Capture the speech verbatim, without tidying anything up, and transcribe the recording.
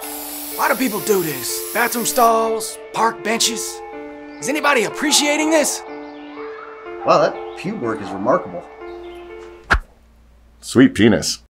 Why do people do this? Bathroom stalls, park benches. Is anybody appreciating this? Wow, that pube work is remarkable. Sweet penis.